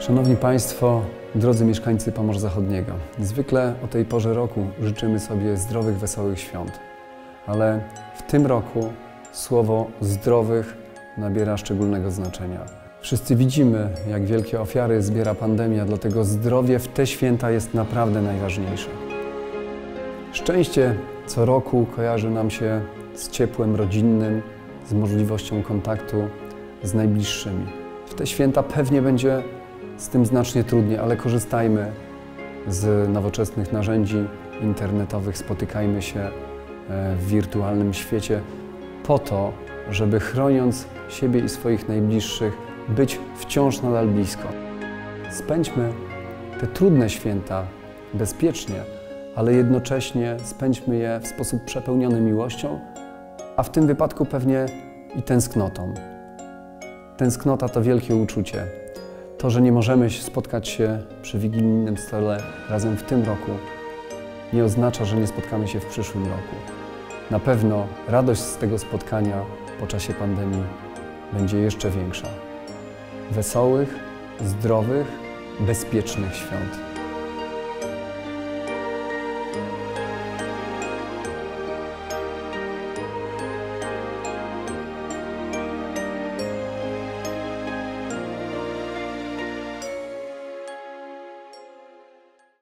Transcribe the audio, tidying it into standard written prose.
Szanowni Państwo, drodzy mieszkańcy Pomorza Zachodniego, zwykle o tej porze roku życzymy sobie zdrowych, wesołych świąt, ale w tym roku słowo zdrowych nabiera szczególnego znaczenia. Wszyscy widzimy, jak wielkie ofiary zbiera pandemia, dlatego zdrowie w te święta jest naprawdę najważniejsze. Szczęście co roku kojarzy nam się z ciepłem rodzinnym, z możliwością kontaktu z najbliższymi. W te święta pewnie będzie z tym znacznie trudniej, ale korzystajmy z nowoczesnych narzędzi internetowych, spotykajmy się w wirtualnym świecie po to, żeby chroniąc siebie i swoich najbliższych, być wciąż nadal blisko. Spędźmy te trudne święta bezpiecznie, ale jednocześnie spędźmy je w sposób przepełniony miłością, a w tym wypadku pewnie i tęsknotą. Tęsknota to wielkie uczucie. To, że nie możemy spotkać się przy wigilijnym stole razem w tym roku, nie oznacza, że nie spotkamy się w przyszłym roku. Na pewno radość z tego spotkania po czasie pandemii będzie jeszcze większa. Wesołych, zdrowych, bezpiecznych świąt.